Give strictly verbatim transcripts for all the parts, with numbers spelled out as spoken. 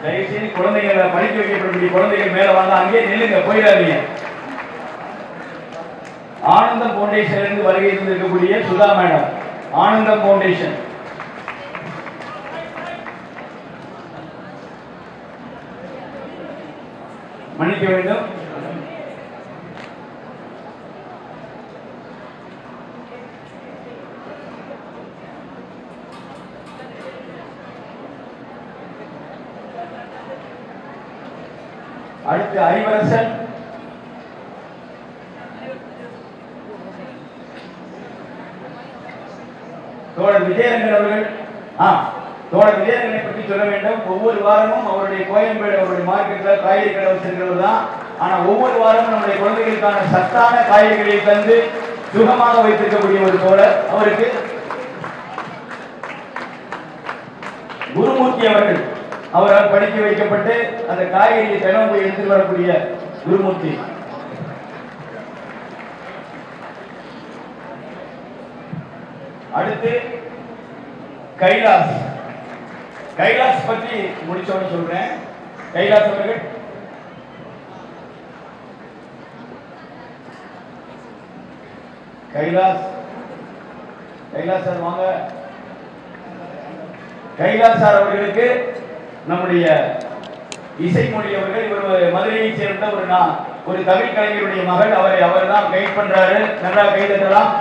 தயவுசெய்து குழந்தைகளை படிக்க வைக்கப்படக்கூடிய குழந்தைகள் மேல வாங்க, அங்கேயே நில்லுங்க, போயிடாதீங்க. ஆனந்தம் பவுண்டேஷன்ல இருந்து வருகை இருந்திருக்கக்கூடிய சுதா மேடம், ஆனந்தம் பவுண்டேஷன். மன்னிக்க வேண்டும். அடுத்து அறிவரசன், தோழர் விஜயரங்கன் அவர்கள். ஆ தோழர் விஜயரங்கனை பற்றி சொல்ல வேண்டும். ஒவ்வொரு வாரமும் அவருடைய கோயம்பேடு அவருடைய மார்க்கெட்ல காய்கறி கடை வச்சிருக்கிறது தான். ஆனா ஒவ்வொரு வாரமும் நம்முடைய குழந்தைகளுக்கான சத்தான காய்கறிகளை தந்து சுகமாக வைத்திருக்கக்கூடிய ஒரு தோழர். அவருக்கு குருமூர்த்தி அவர்கள், அவரால் படிக்க வைக்கப்பட்டு அந்த காய்கறியை தினம் போய் எடுத்துட்டு வரக்கூடிய குருமூர்த்தி. அடுத்து கைலாஸ். கைலாஸ் பற்றி முடிச்சோன்னு சொல்றேன். கைலாஸ் அவர்கள் கைலாஸ் கைலாஸ் சார் வாங்க. கைலாஸ் சார் அவர்களுக்கு நம்முடைய இசைமொழி அவர்கள், இவர் மதுரையை சேர்ந்த ஒரு ஒரு தமிழ் கலைஞருடைய மகள். அவரை அவர் தான் கைட் பண்றாரு. நல்லா கை தட்டலாம்.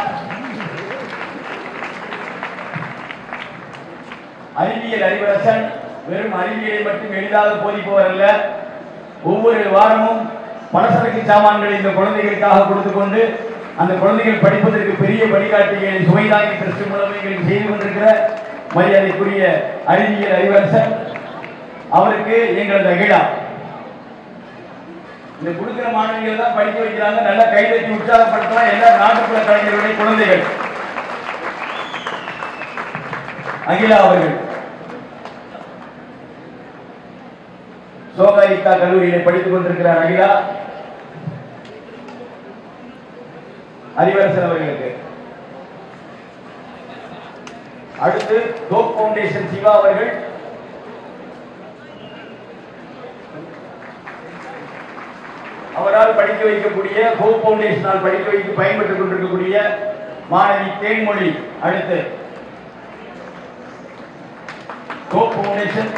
அறிவியல் அறிவரசன் வெறும் அறிவியலை மட்டும் எளிதாக போதிப்பவர் அல்ல. ஒவ்வொரு வாரமும் பலசரக்கு சாமான்களை இந்த குழந்தைகளுக்காக கொடுத்துக் கொண்டு அந்த குழந்தைகள் படிப்பதற்கு பெரிய வழிகாட்டிகளை சுமைதாங்கி டிரஸ்ட் மூலம் செய்து கொண்டிருக்கிற மரியாதைக்குரிய அறிவியல் அறிவரசன் அவருக்கு எங்களது அகிலா. இந்த கொடுக்கிற மாணவிகள் தான் படிக்க வைக்கிறாங்க. நல்லா கைதட்டி உற்சாகப்படுத்தலாம் எல்லா நாட்டுப்புற கலைஞர்களுடைய குழந்தைகள். அகிலா அவர்கள் சோகாயிக்கா கல்லூரியில் படித்துக் கொண்டிருக்கிறார். அகிலா அறிவரசன் அவர்களுக்கு. அடுத்து ஹோப் ஃபவுண்டேஷன் சிவா அவர்கள். அவரால் படிக்க வைக்கக்கூடிய ஹோப் ஃபவுண்டேஷனால் படிக்க வைக்க பயன்பட்டுக் கொண்டிருக்கக்கூடிய மாணவி தேன்மொழி. அடுத்து ஹோப் ஃபவுண்டேஷன்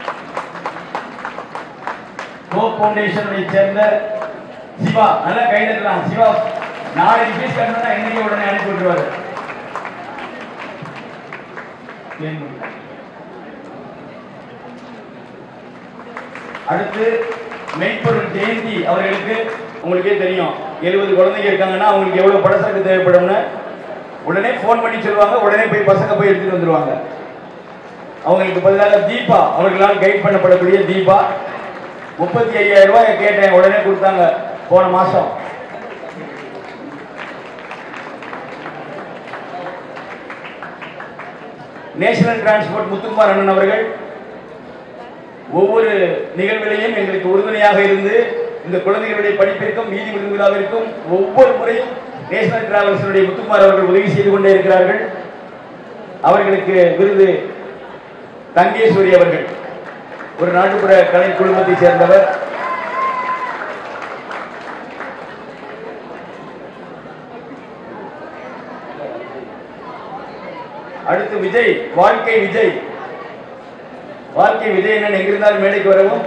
ஹோப் ஃபவுண்டேஷனை சேர்ந்த சிவா. நல்லா கைதட்டலாம். சிவா நாளைக்கு ஃபீஸ் கட்டணும்னா இன்னைக்கு உடனே அனுப்பி விட்டுருவாரு. அடுத்து மெய்ப்பொருள் ஜெயந்தி அவர்களுக்கு. உங்களுக்கே தெரியும், எழுபது குழந்தைங்க இருக்காங்கன்னா அவங்களுக்கு எவ்வளவு படசரக்கு தேவைப்படும்னு உடனே போன் பண்ணி சொல்லுவாங்க. உடனே போய் பசங்க போய் எடுத்துட்டு வந்துருவாங்க. அவங்களுக்கு பதிலாக தீபா அவர்களால் கைட் பண்ணப்படக்கூடிய தீபா முப்பத்தி ஐயாயிரம் ரூபாய் கேட்டேன், உடனே கொடுத்தாங்க போன மாசம். நேஷனல் டிரான்ஸ்போர்ட் முத்துக்குமார் அண்ணன் அவர்கள் ஒவ்வொரு நிகழ்விலையும் எங்களுக்கு உறுதுணையாக இருந்து இந்த குழந்தைகளுடைய படிப்பிற்கும் வீதி விருதுவிழாவிற்கும் ஒவ்வொரு முறையும் நேஷனல் டிராவல்ஸுடைய முத்துக்குமார் அவர்கள் உதவி செய்து கொண்டே இருக்கிறார்கள். அவர்களுக்கு விருது தங்கேஸ்வரி அவர்கள், ஒரு நாட்டுப்புற கலை குழுமத்தை சேர்ந்தவர். அடுத்து விஜய், வாழ்க்கை விஜய். வாழ்க்கை விஜய் என்ன எங்கிருந்தால் மேடைக்கு வரவும்.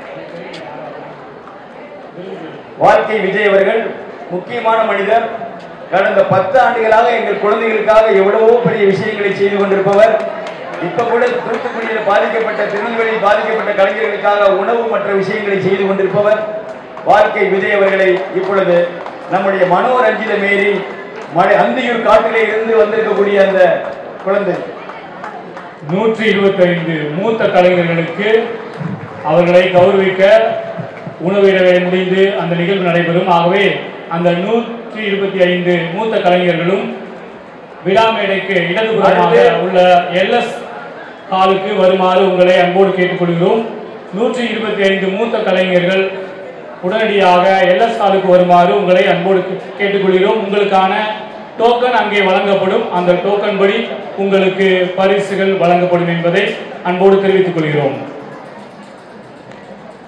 வாழ்க்கை விஜய் அவர்கள் முக்கியமான மனிதர். கடந்த பத்து ஆண்டுகளாக எங்கள் குழந்தைகளுக்காக எவ்வளவோ பெரிய விஷயங்களை செய்து கொண்டிருப்பவர். இப்ப கூட தூத்துக்குடியில் பாதிக்கப்பட்ட, திருநெல்வேலியில் பாதிக்கப்பட்ட கலைஞர்களுக்காக உணவு மற்ற விஷயங்களை செய்து கொண்டிருப்பவர் வாழ்க்கை விஜய் அவர்களை இப்பொழுது நம்முடைய மனோரஞ்சித மேரி மழை அந்தியூர் காட்டிலே இருந்து வந்திருக்கக்கூடிய அந்த குழந்தை நூற்றி இருபத்தி ஐந்து மூத்த கலைஞர்களுக்கு அவர்களை கௌரவிக்க உணவிட முடிந்து அந்த நிகழ்வு நடைபெறும். ஆகவே அந்த நூற்றி இருபத்தி ஐந்து மூத்த கலைஞர்களும் விழா மேடைக்கு இடதுபுறமாக உள்ள எல்எஸ் ஹாலுக்கு வருமாறு உங்களை அன்போடு கேட்டுக்கொள்கிறோம். நூற்றி இருபத்தி ஐந்து மூத்த கலைஞர்கள் உடனடியாக எல்எஸ் ஹாலுக்கு வருமாறு உங்களை அன்போடு கேட்டுக்கொள்கிறோம். உங்களுக்கான டோக்கன் அங்கே வழங்கப்படும். அந்த டோக்கன் படி உங்களுக்கு பரிசுகள் வழங்கப்படும் என்பதை அன்போடு தெரிவித்துக் கொள்கிறோம்.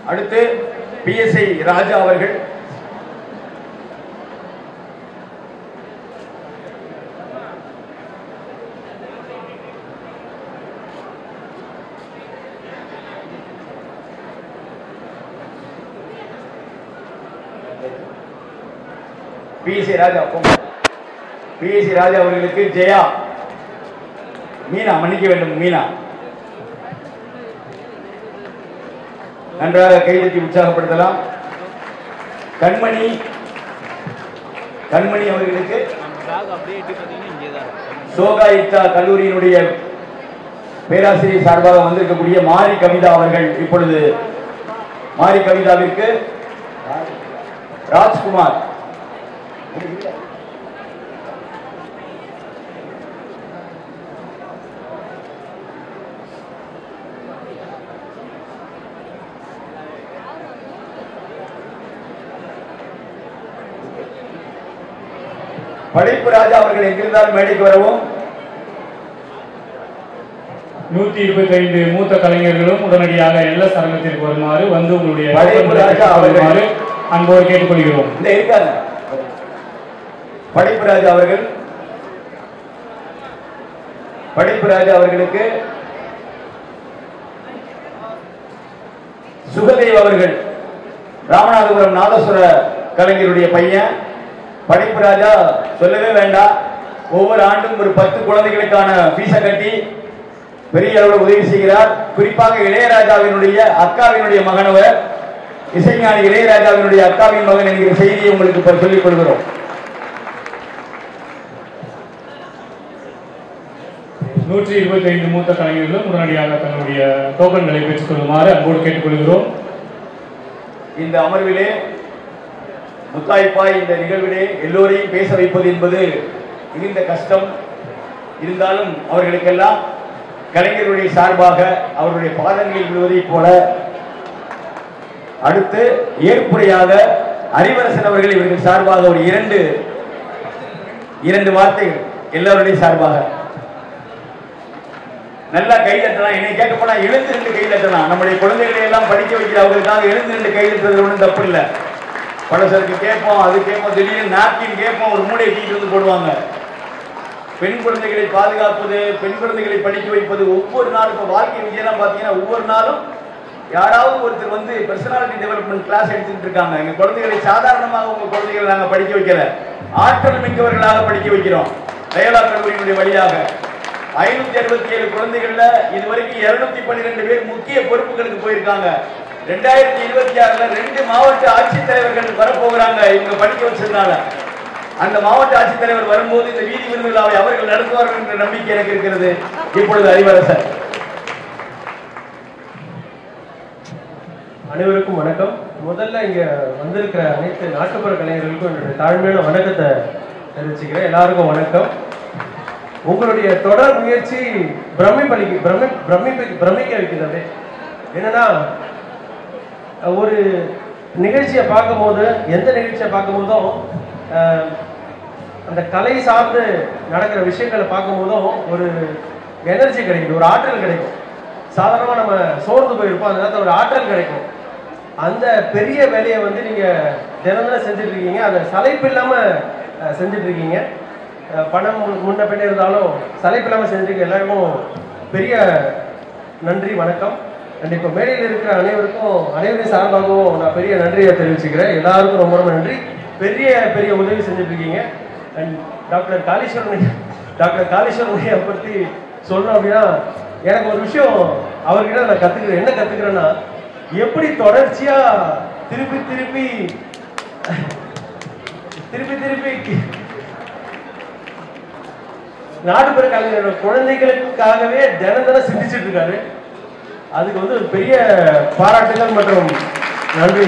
அடுத்து பி எஸ் ஐ ராஜா அவர்கள். P S I Raja P S I Raja அவர்களுக்கு ஜெயா மீனா, மன்னிக்க வேண்டும் மீனா, நன்றாக கைதட்டி உற்சாகப்படுத்தலாம். கண்மணி கண்மணி அவர்களுக்கு சோகா இத்தா கல்லூரியினுடைய பேராசிரியர் சார்பாக வந்திருக்கக்கூடிய மாரி கவிதா அவர்கள் இப்பொழுது மாரி கவிதாவிற்கு ராஜ்குமார் படைப்பு ராஜா அவர்கள் எங்கிருந்தாலும் மேடைக்கு வரவும். நூத்தி இருபத்தி ஐந்து மூத்த கலைஞர்களும் உடனடியாக எல்லா சரங்கத்திற்கு வருமாறு வந்து உங்களுடைய படைப்பு ராஜா அவர்கள் அன்போடு கேட்டுக்கொள்கிறோம். இந்த இருக்காங்க படைப்பு ராஜா அவர்கள். படைப்பு ராஜா அவர்களுக்கு சுகதேவ் அவர்கள் ராமநாதபுரம் நாதஸ்வர கலைஞருடைய பையன். படைப்பு ராஜா சொல்லவே வேண்டாம், ஒவ்வொரு ஆண்டும் ஒரு பத்து குழந்தைகளுக்கான பீஸை கட்டி பெரிய அளவில் உதவி செய்கிறார். குறிப்பாக இளையராஜாவினுடைய அக்காவினுடைய மகனவர், இசைஞானி இளையராஜாவினுடைய அக்காவின் மகன் என்கிற செய்தியை உங்களுக்கு சொல்லிக் கொள்கிறோம். நூற்றி இருபத்தி ஐந்து மூத்த கலைஞர்களும் உடனடியாக தன்னுடைய டோக்கன்களை பெற்றுக் கொள்ளுமாறு அன்போடு கேட்டுக்கொள்கிறோம். இந்த அமர்விலே முத்தாய்ப்பாய் இந்த நிகழ்விலே எல்லோரையும் பேச வைப்பது என்பது மிகுந்த கஷ்டம். இருந்தாலும் அவர்களுக்கெல்லாம் கலைஞருடைய சார்பாக அவருடைய பாதங்களில் விழுவதைப் போல அடுத்து ஏற்புரையாக அறிவரசன் அவர்கள் இவர்கள் சார்பாக ஒரு இரண்டு இரண்டு வார்த்தைகள் எல்லோருடைய சார்பாக நல்லா கை தட்டலாம். என்னை கேட்க போனா எழுந்து ரெண்டு கை தட்டலாம். நம்முடைய குழந்தைகளை எல்லாம் படிக்க வைக்கிற அவர்களுக்காக எழுந்து ரெண்டு கை தட்டுறது ஒன்றும் தப்பு இல்லை. பலசருக்கு கேட்போம், அது கேட்போம், திடீர்னு நாப்கின் கேட்போம், ஒரு மூளை தீட்டு வந்து போடுவாங்க. பெண் குழந்தைகளை பாதுகாப்பது, பெண் குழந்தைகளை படிக்க வைப்பது ஒவ்வொரு நாளும் இப்போ வாழ்க்கை விஜயெல்லாம் பார்த்தீங்கன்னா ஒவ்வொரு நாளும் யாராவது ஒருத்தர் வந்து பர்சனாலிட்டி டெவலப்மெண்ட் கிளாஸ் எடுத்துட்டு இருக்காங்க. எங்க குழந்தைகளை சாதாரணமாக உங்க குழந்தைகளை நாங்கள் படிக்க வைக்கல, ஆற்றல் மிக்கவர்களாக படிக்க வைக்கிறோம். தயலா கல்லூரியினுடைய வழியாக ஐநூத்தி அறுபத்தி ஏழு குழந்தைகள்ல இதுவரைக்கும் இருநூத்தி பன்னிரெண்டு பேர் முக்கிய பொறுப்புகளுக்கு போயிருக்காங்க. ரெண்டாயிரத்தி இருபத்தி ஆறுல ரெண்டு மாவட்ட ஆட்சித்தலைவர்கள் வரப்போகிறாங்க இவங்க படிக்க வச்சதுனால. அந்த மாவட்ட ஆட்சித்தலைவர் வரும்போது இந்த வீதி விருதுகளாவை அவர்கள் நடத்துவார்கள் என்ற நம்பிக்கை எனக்கு இருக்கிறது. இப்பொழுது அறிவரசர். அனைவருக்கும் வணக்கம். முதல்ல இங்க வந்திருக்கிற அனைத்து நாட்டுப்புற கலைஞர்களுக்கும் என்னுடைய தாழ்மையான வணக்கத்தை தெரிவிச்சுக்கிறேன். எல்லாருக்கும் வணக்கம். உங்களுடைய தொடர் முயற்சி பிரமிப்பளிக்கு பிரமி பிரமிப்பு பிரமிக்க வைக்கிறது. என்னன்னா, ஒரு நிகழ்ச்சியை பார்க்கும் போது, எந்த நிகழ்ச்சியை பார்க்கும் போதும் அந்த கலை சார்ந்து நடக்கிற விஷயங்களை பார்க்கும் போதும் ஒரு எனர்ஜி கிடைக்கும், ஒரு ஆற்றல் கிடைக்கும். சாதாரணமாக நம்ம சோர்ந்து போயிருப்போம், அந்த நேரத்தில் ஒரு ஆற்றல் கிடைக்கும். அந்த பெரிய வேலையை வந்து நீங்கள் தினம் தினம் செஞ்சுட்டு இருக்கீங்க. அதை சளைப்பு இல்லாமல் செஞ்சுட்டு இருக்கீங்க. பணம் முன்ன பின்ன இருந்தாலும் சளைப்பு இல்லாமல் செஞ்சுருக்க எல்லாருக்கும் பெரிய நன்றி, வணக்கம். அண்ட் இப்போ மேடையில் இருக்கிற அனைவருக்கும் அனைவரையும் சார்பாகவும் நான் பெரிய நன்றியை தெரிவிச்சுக்கிறேன். எல்லாருக்கும் ரொம்ப ரொம்ப நன்றி. பெரிய பெரிய உதவி செஞ்சுட்டு இருக்கீங்க. அண்ட் டாக்டர் காளீஸ்வரன் டாக்டர் காளீஸ்வரனை பற்றி சொல்லணும் அப்படின்னா, எனக்கு ஒரு விஷயம் அவர்கிட்ட நான் கற்றுக்கிறேன். என்ன கற்றுக்கிறேன்னா, எப்படி தொடர்ச்சியாக திருப்பி திருப்பி திருப்பி திருப்பி நாட்டுப்புற கலைஞரோட குழந்தைகளுக்காகவே தினம் தினம் சிந்திச்சுட்டு இருக்காரு. அதுக்கு வந்து ஒரு பெரிய பாராட்டுகள் மற்றும் நன்றி.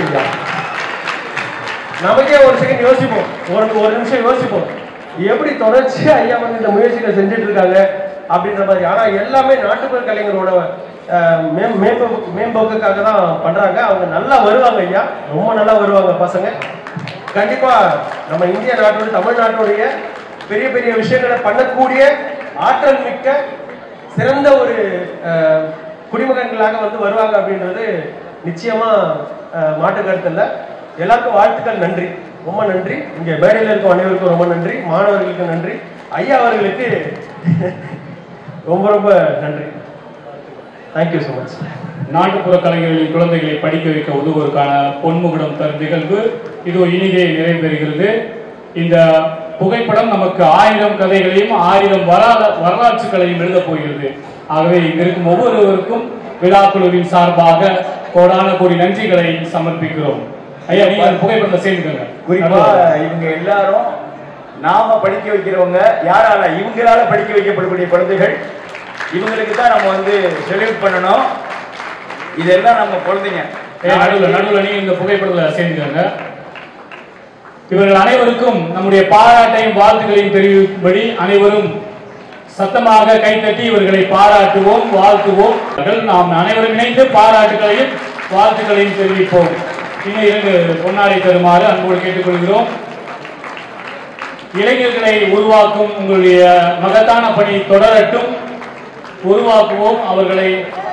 நமக்கே ஒரு செகண்ட் யோசிப்போம், ஒரு ஒரு நிமிஷம் யோசிப்போம், எப்படி தொடர்ச்சியா ஐயா வந்து இந்த முயற்சிகளை செஞ்சுட்டு இருக்காங்க அப்படின்ற மாதிரி. ஆனா எல்லாமே நாட்டுப்புற கலைஞரோட மேம்போக்குக்காக தான் பண்றாங்க. அவங்க நல்லா வருவாங்க ஐயா, ரொம்ப நல்லா வருவாங்க பசங்க. கண்டிப்பா நம்ம இந்திய நாட்டோட தமிழ்நாட்டுடைய பெரிய பெரிய விஷயங்களை பண்ணக்கூடிய ஆற்றல் மிக்க சிறந்த ஒரு குடிமகன்களாக வந்து வருவாங்க அப்படின்றது நிச்சயமா மாற்று கருத்து இல்லை. எல்லாருக்கும் வாழ்த்துக்கள், நன்றி, ரொம்ப நன்றி. இங்கே மேடையில் இருக்கும் அனைவருக்கும் ரொம்ப நன்றி, மாணவர்களுக்கு நன்றி, ஐயா அவர்களுக்கு ரொம்ப ரொம்ப நன்றி. Thank you so much. நாட்டுப்புற கலைஞர்களின் குழந்தைகளை படிக்க வைக்க உதவுவதற்கான பொன்முகுடம் தரும் நிகழ்வு இது இனிதே நிறைவு பெறுகிறது. இந்த புகைப்படம் நமக்கு ஆயிரம் கதைகளையும் ஆயிரம் வரலாற்றுகளையும் எழுதப் போகிறது. ஆகவே இங்கிருக்கும் ஒவ்வொருவருக்கும் விழாக்குழுவின் சார்பாக கோடான கோடி நன்றிகளை சமர்ப்பிக்கிறோம். ஐயா, நீங்க புகைப்படத்தை சேர்ந்துக்கங்க. குறிப்பா இவங்க எல்லாரும் நாம படிக்க வைக்கிறவங்க யாரால, இவங்களால படிக்க வைக்கப்படக்கூடிய குழந்தைகள். இவங்களுக்கு தான் நம்ம வந்து செலிப்ரேட் பண்ணணும். இதெல்லாம் நம்ம குழந்தைங்க. நடுவில் நடுவில் நீங்க இந்த புகைப்படத்துல சேர்ந்துக்கங்க. இவர்கள் அனைவருக்கும் நம்முடைய பாராட்டையும் வாழ்த்துக்களையும் தெரிவிக்கும்படி அனைவரும் சத்தமாக கைத்தட்டி இவர்களை பாராட்டுவோம், வாழ்த்துவோம். நாம் அனைவரும் இணைந்து பாராட்டுகளையும் வாழ்த்துக்களையும் தெரிவிப்போம். இன்னும் இரண்டு பொன்னாடை தருமாறு அன்போடு கேட்டுக்கொள்கிறோம். இளைஞர்களை உருவாக்கும் உங்களுடைய மகத்தான பணி தொடரட்டும். உருவாக்குவோம் அவர்களை.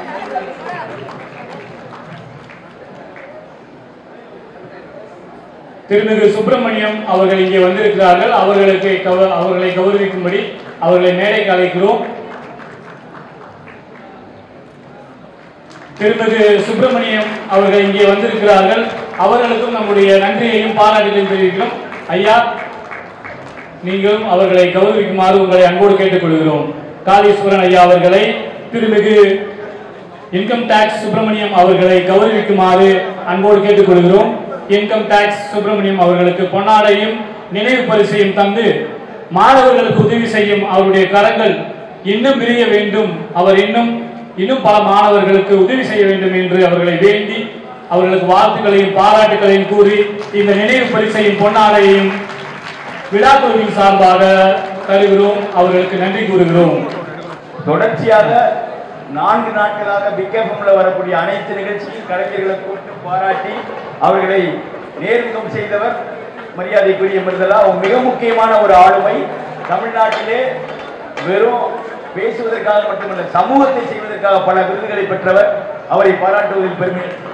திருமிகு சுப்பிரமணியம் அவர்கள் இங்கே வந்திருக்கிறார்கள். அவர்களுக்கு அவர்களை கௌரவிக்கும்படி அவர்களை மேடைக்கு அழைக்கிறோம். திருமிகு சுப்பிரமணியம் அவர்கள் இங்கே வந்திருக்கிறார்கள். அவர்களுக்கும் நம்முடைய நன்றியையும் பாராட்டுகளையும் தெரிவிக்கிறோம். ஐயா, நீங்களும் அவர்களை கௌரவிக்குமாறு உங்களை அன்போடு கேட்டுக்கொள்கிறோம். காளீஸ்வரன் ஐயா அவர்களை திருமிகு இன்கம் டாக்ஸ் சுப்பிரமணியம் அவர்களை கௌரவிக்குமாறு அன்போடு கேட்டுக்கொள்கிறோம். இன்கம் டாக்ஸ் சுப்பிரமணியம் அவர்களுக்கு பொன்னாடையும் நினைவு பரிசையும் தந்து மாணவர்களுக்கு உதவி செய்யும் அவருடைய கரங்கள் இன்னும் விரிய வேண்டும். அவர் இன்னும் இன்னும் பல மாணவர்களுக்கு உதவி செய்ய வேண்டும் என்று அவர்களை வேண்டி அவர்களுக்கு வாழ்த்துக்களையும் பாராட்டுகளையும் கூறி இந்த நினைவு பரிசையும் பொன்னாடையையும் விழாக்குழுவின் சார்பாக தருகிறோம். அவர்களுக்கு நன்றி கூறுகிறோம். தொடர்ச்சியாக நான்கு நாட்களாக பிகேஎஃப்எம்ல வரக்கூடிய அனைத்து நிகழ்ச்சியும் கலைஞர்களை கூட்டு பாராட்டி அவர்களை நேர்முகம் செய்தவர் மரியாதைக்குரிய மிருதலா. மிக முக்கியமான ஒரு ஆளுமை. தமிழ்நாட்டிலே வெறும் பேசுவதற்காக மட்டுமல்ல, சமூகத்தை செய்வதற்காக பல விருதுகளை பெற்றவர். அவரை பாராட்டுவதில் பெருமை